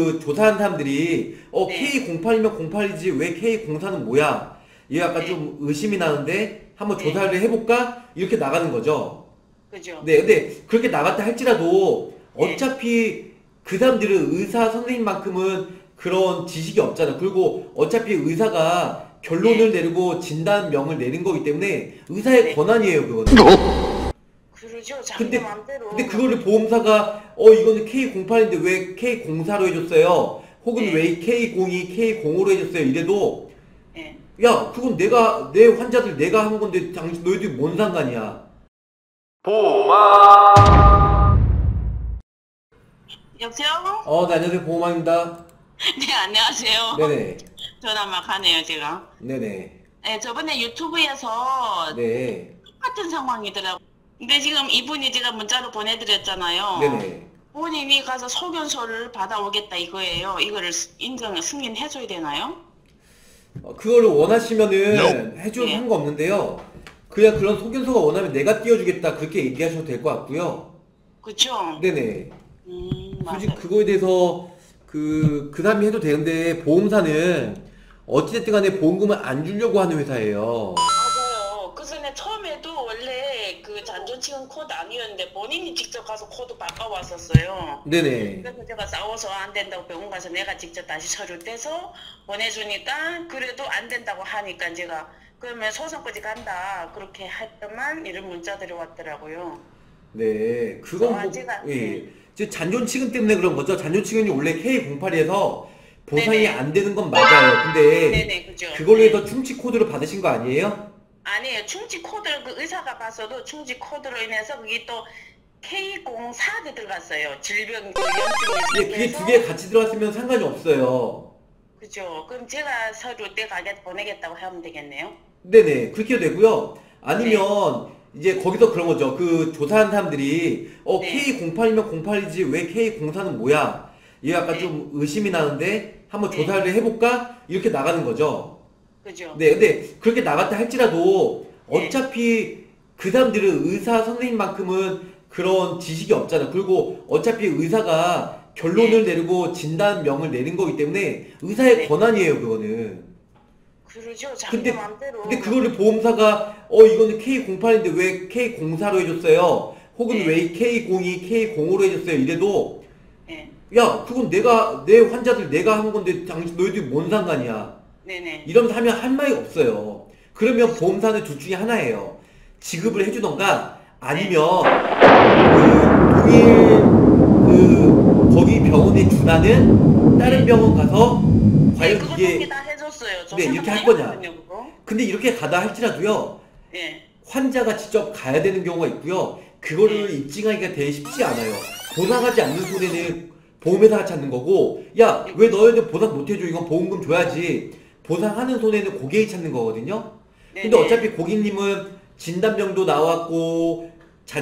그 조사한 사람들이 네. K08이면 08이지 왜 K04는 뭐야? 얘 약간 네. 좀 의심이 나는데 한번 네. 조사를 해볼까? 이렇게 나가는 거죠. 그죠. 네, 근데 그렇게 나갔다 할지라도 네. 어차피 그 사람들은 의사 선생님만큼은 그런 지식이 없잖아. 그리고 어차피 의사가 결론을 네. 내리고 진단명을 내린 거기 때문에 의사의 네. 권한이에요, 그거는. 그러죠. 자기 근데 마음대로. 근데 그거를 보험사가 이거는 K08인데 왜 K04로 해줬어요? 혹은 네. 왜 K02, K05로 해줬어요? 이래도 네. 야, 그건 내 환자들 내가 한 건데 당신 너희들이 뭔 상관이야? 보호망. 여보세요? 네, 안녕하세요. 보호망입니다. 네, 안녕하세요. 네네. 전화 막 하네요, 제가. 네네. 네, 저번에 유튜브에서 네. 똑같은 상황이더라고요. 근데 지금 이분이 제가 문자로 보내드렸잖아요. 네네. 본인이 가서 소견서를 받아오겠다 이거예요. 이거를 승인해줘야 되나요? 그거를 원하시면은 해줘도 네. 상관없는데요. 그냥 그런 소견서가 원하면 내가 띄워주겠다 그렇게 얘기하셔도 될 것 같고요. 그쵸? 네네. 굳이 맞아요. 그거에 대해서 그 사람이 해도 되는데 보험사는 어찌됐든 간에 보험금을 안 주려고 하는 회사예요. 맞아요. 그 전에 처음에도 원래 그 잔존치은 코드 아니었는데 본인이 직접 가서 코드 바꿔왔었어요. 네네. 그래서 제가 싸워서 안 된다고 병원 가서 내가 직접 다시 서류 떼서 보내주니까 그래도 안 된다고 하니까 제가 그러면 소송까지 간다 그렇게 했더만 이런 문자들이 왔더라고요. 네. 그건 뭐, 제가 예. 이제 잔존치금 때문에 그런 거죠. 잔존치금이 원래 K08에서 보상이 네네. 안 되는 건 맞아요. 근데 네네 그죠. 그걸로 네. 해서 충치 코드를 받으신 거 아니에요? 아니에요. 충치 코드를 그 의사가 봤어도 충치 코드로 인해서 그게 또 K04에 들어갔어요. 질병 그 예, 염증이 그게 있어서 두 개 같이 들어갔으면 상관이 없어요. 그죠. 그럼 제가 서류 때 가게 보내겠다고 하면 되겠네요. 네네. 그렇게 해도 되고요. 네. 아니면 이제 거기서 그런 거죠. 그 조사한 사람들이 네. K08이면 08이지 왜 K04는 뭐야? 얘 약간 네. 좀 의심이 나는데 한번 네. 조사를 해볼까? 이렇게 나가는 거죠. 그죠. 네, 근데 그렇게 나갔다 할지라도 네. 어차피 그 사람들은 의사 선생님만큼은 그런 지식이 없잖아. 그리고 어차피 의사가 결론을 네. 내리고 진단명을 내린 거기 때문에 의사의 네. 권한이에요, 그거는. 그러죠. 자기 근데 마음대로. 그거를 보험사가 이거는 K08인데 왜 K04로 해줬어요? 혹은 네. 왜 K02, K05로 해줬어요? 이래도 네. 야, 그건 내 환자들 내가 한 건데 당신 너희들이 뭔 상관이야? 네네. 이러면서 하면 할 말이 없어요. 그러면 보험사는 둘 중에 하나예요. 지급을 해주던가 아니면 그 동일 거기 병원에 준하는 다른 병원 가서 네, 과연 그거 이게 동기 다 해줬어요. 저 네, 생각 이렇게 할 많이 거냐. 했거든요, 그거. 근데 이렇게 가다 할지라도요. 네. 환자가 직접 가야 되는 경우가 있고요. 그거를 네. 입증하기가 되게 쉽지 않아요. 보상하지 않는 손해는 보험회사가 찾는 거고, 야, 왜 너희들 보상 못 해줘? 이건 보험금 줘야지. 보상하는 손해는 고객이 찾는 거거든요. 근데 네네. 어차피 고객님은 진단명도 나왔고,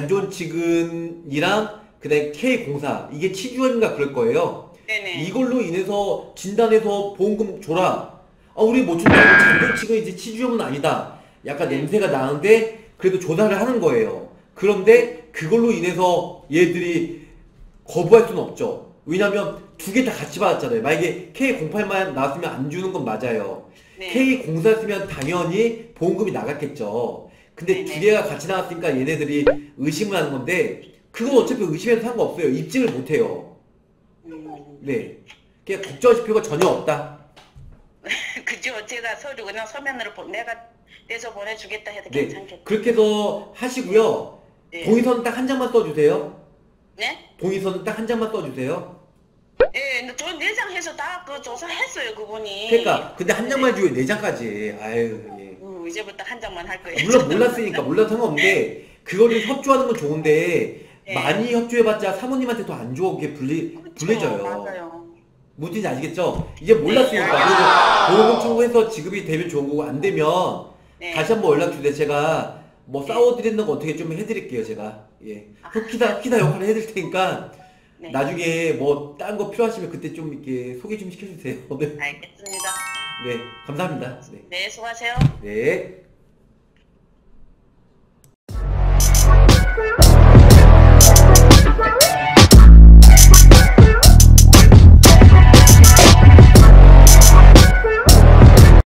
잔존치근이랑 그다음에 K04 이게 치주인가 그럴 거예요. 네네. 이걸로 인해서 진단해서 보험금 줘라. 우리 못 준다고 잔존치근이지 치주염은 아니다. 약간 네. 냄새가 나는데 그래도 조사를 하는 거예요. 그런데 그걸로 인해서 얘들이 거부할 수는 없죠. 왜냐면 두 개 다 같이 받았잖아요. 만약에 K08만 나왔으면 안 주는 건 맞아요. 네. K04였으면 당연히 보험금이 나갔겠죠. 근데 두 네네. 개가 같이 나왔으니까 얘네들이 의심을 하는 건데 그건 어차피 의심해도 상관없어요. 입증을 못 해요. 네. 그냥 걱정하실 필요가 전혀 없다. 그죠. 제가 서류 그냥 서면으로 내가 떼서 보내주겠다 해도 네. 괜찮겠다. 그렇게 해서 하시고요. 네. 동의서는 딱 한 장만 써주세요. 네? 동의서는 딱 한 장만 써주세요. 예, 근데 저 내장해서 다 그 조사했어요, 그분이. 그러니까 근데 한 장만 주고 네 장까지. 아유. 예. 이제부터 한 장만 할 거예요. 물론 몰랐으니까 몰라서 상관없는데 그거를 협조하는 건 좋은데 네. 많이 협조해봤자 사모님한테 더 안 좋게 불리져요. 맞아요. 무슨지 아시겠죠? 이제 몰랐으니까 그리고 보험금 청구해서 지급이 되면 좋은 거고 안 되면 네. 다시 한번 연락 주세요. 제가 뭐 싸워드리는 거 어떻게 좀 해드릴게요. 제가 예 흑기사 역할을 해드릴 테니까 네. 나중에 뭐 다른 거 필요하시면 그때 좀 이렇게 소개 좀 시켜주세요. 네. 알겠습니다. 네 감사합니다. 네. 네, 수고하세요. 네.